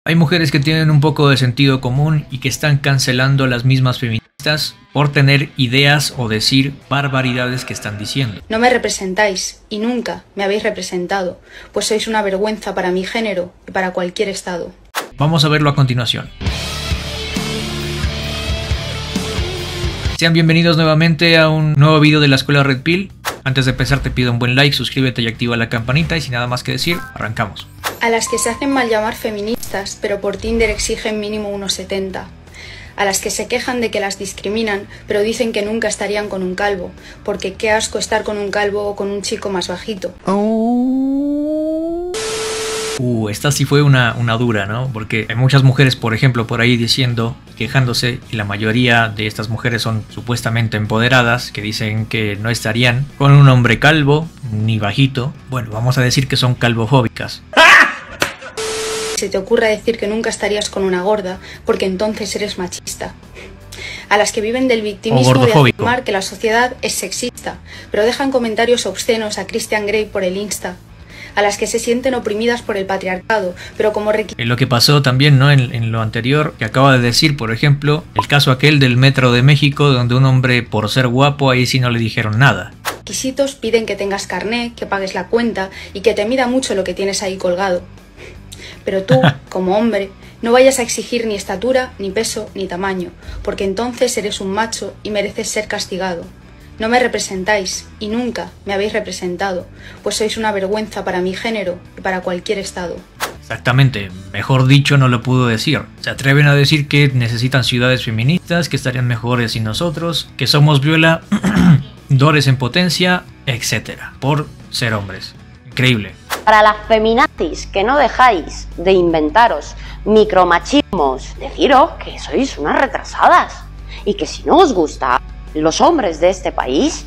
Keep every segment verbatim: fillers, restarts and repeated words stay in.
Hay mujeres que tienen un poco de sentido común y que están cancelando a las mismas feministas por tener ideas o decir barbaridades que están diciendo. No me representáis y nunca me habéis representado, pues sois una vergüenza para mi género y para cualquier estado. Vamos a verlo a continuación. Sean bienvenidos nuevamente a un nuevo video de la Escuela Red Pill. Antes de empezar te pido un buen like, suscríbete y activa la campanita y sin nada más que decir, arrancamos. A las que se hacen mal llamar feministas, pero por Tinder exigen mínimo unos setenta. A las que se quejan de que las discriminan, pero dicen que nunca estarían con un calvo, porque qué asco estar con un calvo o con un chico más bajito. Uh, esta sí fue una, una dura, ¿no? Porque hay muchas mujeres, por ejemplo, por ahí diciendo, quejándose, y la mayoría de estas mujeres son supuestamente empoderadas, que dicen que no estarían con un hombre calvo ni bajito. Bueno, vamos a decir que son calvofóbicas. Se te ocurra decir que nunca estarías con una gorda, porque entonces eres machista. A las que viven del victimismo de afirmar que la sociedad es sexista, pero dejan comentarios obscenos a Christian Grey por el Insta. A las que se sienten oprimidas por el patriarcado, pero como requisitos... Lo que pasó también, ¿no? En, en lo anterior, que acaba de decir, por ejemplo, el caso aquel del Metro de México, donde un hombre, por ser guapo, ahí sí no le dijeron nada. Requisitos piden que tengas carné, que pagues la cuenta y que te mida mucho lo que tienes ahí colgado. Pero tú, como hombre, no vayas a exigir ni estatura, ni peso, ni tamaño, porque entonces eres un macho y mereces ser castigado. No me representáis y nunca me habéis representado, pues sois una vergüenza para mi género y para cualquier estado. Exactamente, mejor dicho no lo pudo decir. Se atreven a decir que necesitan ciudades feministas, que estarían mejores sin nosotros, que somos viola, dores en potencia, etcétera, por ser hombres. Increíble. Para las feminazis que no dejáis de inventaros micromachismos, deciros que sois unas retrasadas y que si no os gusta los hombres de este país,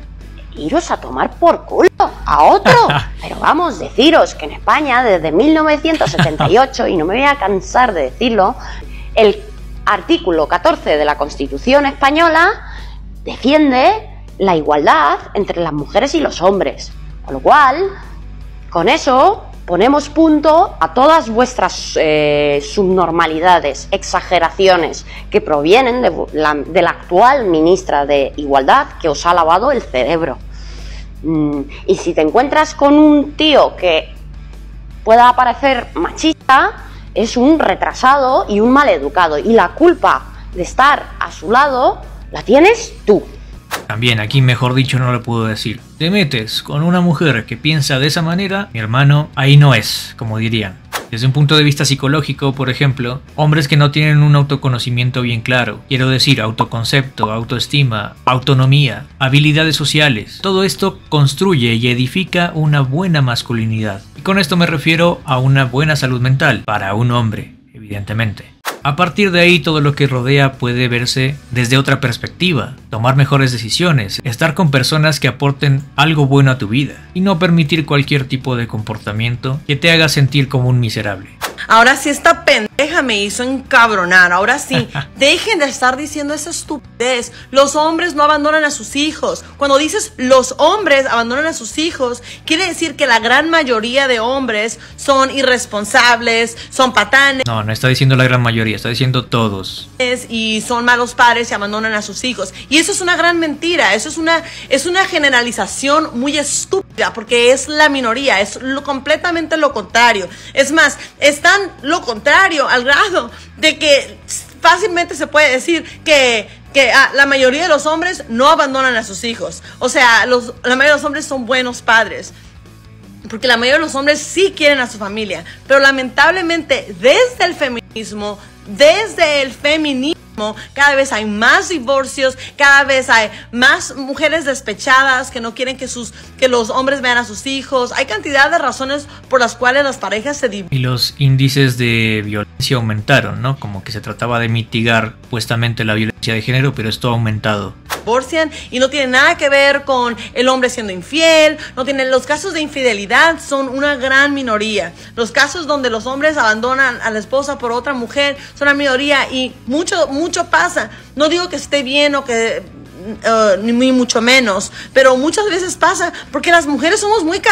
iros a tomar por culo a otro. Pero vamos, deciros que en España desde mil novecientos setenta y ocho, y no me voy a cansar de decirlo, el artículo catorce de la Constitución española defiende la igualdad entre las mujeres y los hombres, con lo cual con eso ponemos punto a todas vuestras eh, subnormalidades, exageraciones que provienen de la, de la actual ministra de Igualdad, que os ha lavado el cerebro. Mm, y si te encuentras con un tío que pueda parecer machista, es un retrasado y un maleducado. Y la culpa de estar a su lado la tienes tú. También aquí, mejor dicho, no lo puedo decir. Te metes con una mujer que piensa de esa manera, mi hermano, ahí no es, como dirían. Desde un punto de vista psicológico, por ejemplo, hombres que no tienen un autoconocimiento bien claro, quiero decir autoconcepto, autoestima, autonomía, habilidades sociales, todo esto construye y edifica una buena masculinidad. Y con esto me refiero a una buena salud mental para un hombre, evidentemente. A partir de ahí todo lo que rodea puede verse desde otra perspectiva, tomar mejores decisiones, estar con personas que aporten algo bueno a tu vida y no permitir cualquier tipo de comportamiento que te haga sentir como un miserable. Ahora sí esta pendeja me hizo encabronar, ahora sí, dejen de estar diciendo esa estupidez. Los hombres no abandonan a sus hijos. Cuando dices los hombres abandonan a sus hijos, quiere decir que la gran mayoría de hombres son irresponsables, son patanes. No, no está diciendo la gran mayoría, está diciendo todos. Y son malos padres y abandonan a sus hijos. Y eso es una gran mentira, eso es una, es una generalización muy estúpida, porque es la minoría, es lo, completamente lo contrario. Es más, es tan lo contrario al grado de que fácilmente se puede decir que, que ah, la mayoría de los hombres no abandonan a sus hijos. O sea, los, la mayoría de los hombres son buenos padres, porque la mayoría de los hombres sí quieren a su familia. Pero lamentablemente desde el feminismo, desde el feminismo, cada vez hay más divorcios, cada vez hay más mujeres despechadas que no quieren que, sus, que los hombres vean a sus hijos. Hay cantidad de razones por las cuales las parejas se divorcian. Y los índices de violencia aumentaron, ¿no? Como que se trataba de mitigar supuestamente la violencia de género, pero esto ha aumentado. Divorcian y no tiene nada que ver con el hombre siendo infiel, no tienen, los casos de infidelidad son una gran minoría. Los casos donde los hombres abandonan a la esposa por otra mujer son una minoría y mucho, mucho pasa. No digo que esté bien o que uh, ni mucho menos, pero muchas veces pasa porque las mujeres somos muy cabronas.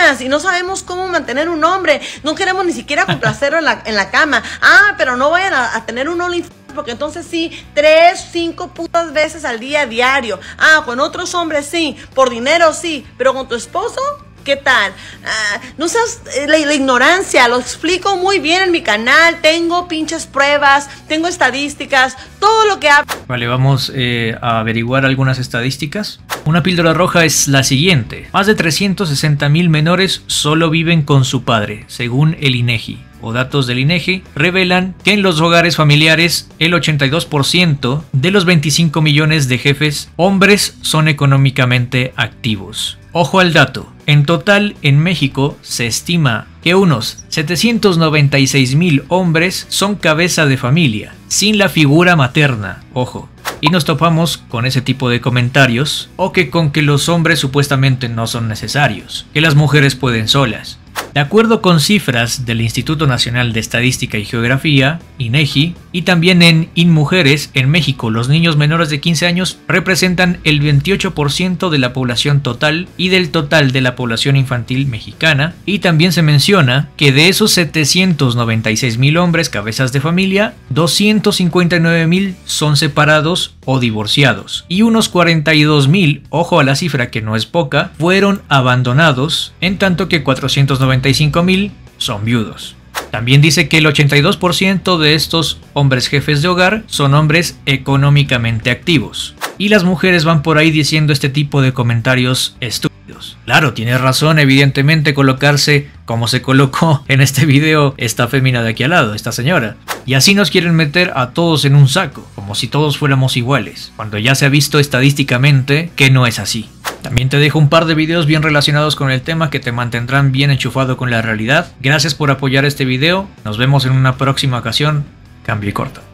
niñas y no sabemos cómo mantener un hombre. No queremos ni siquiera complacerlo en la, en la cama. Ah, pero no vayan a, a tener un OnlyFans, porque entonces sí, tres, cinco putas veces al día diario. Ah, con otros hombres sí, por dinero sí, pero con tu esposo, ¿qué tal? Uh, no seas eh, la, la ignorancia, lo explico muy bien en mi canal, tengo pinches pruebas, tengo estadísticas, todo lo que ha... Vale, vamos eh, a averiguar algunas estadísticas. Una píldora roja es la siguiente. Más de trescientos sesenta mil menores solo viven con su padre, según el INEGI. O datos del INEGI revelan que en los hogares familiares el ochenta y dos por ciento de los veinticinco millones de jefes hombres son económicamente activos. Ojo al dato, en total en México se estima que unos setecientos noventa y seis mil hombres son cabeza de familia, sin la figura materna, ojo. Y nos topamos con ese tipo de comentarios, o que con que los hombres supuestamente no son necesarios, que las mujeres pueden solas. De acuerdo con cifras del Instituto Nacional de Estadística y Geografía, INEGI, y también en InMujeres, en México los niños menores de quince años representan el veintiocho por ciento de la población total y del total de la población infantil mexicana, y también se menciona que de esos setecientos noventa y seis mil hombres cabezas de familia, doscientos cincuenta y nueve mil son separados o divorciados, y unos cuarenta y dos mil, ojo a la cifra que no es poca, fueron abandonados, en tanto que cuatrocientos noventa y cinco mil son viudos. También dice que el ochenta y dos por ciento de estos hombres jefes de hogar son hombres económicamente activos. Y las mujeres van por ahí diciendo este tipo de comentarios estúpidos. Claro, tiene razón evidentemente colocarse como se colocó en este video esta fémina de aquí al lado, esta señora. Y así nos quieren meter a todos en un saco, como si todos fuéramos iguales, cuando ya se ha visto estadísticamente que no es así. También te dejo un par de videos bien relacionados con el tema que te mantendrán bien enchufado con la realidad. Gracias por apoyar este video, nos vemos en una próxima ocasión. Cambio y corto.